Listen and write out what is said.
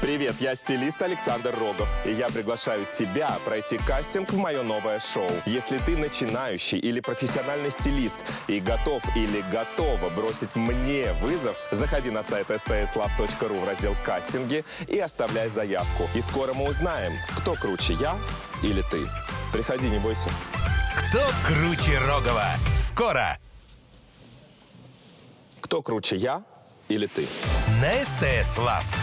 Привет, я стилист Александр Рогов, и я приглашаю тебя пройти кастинг в мое новое шоу. Если ты начинающий или профессиональный стилист и готов или готова бросить мне вызов, заходи на сайт stslove.ru в раздел «Кастинги» и оставляй заявку. И скоро мы узнаем, кто круче, я или ты. Приходи, не бойся. Кто круче Рогова? Скоро! Кто круче, я или ты? На СТС Лав.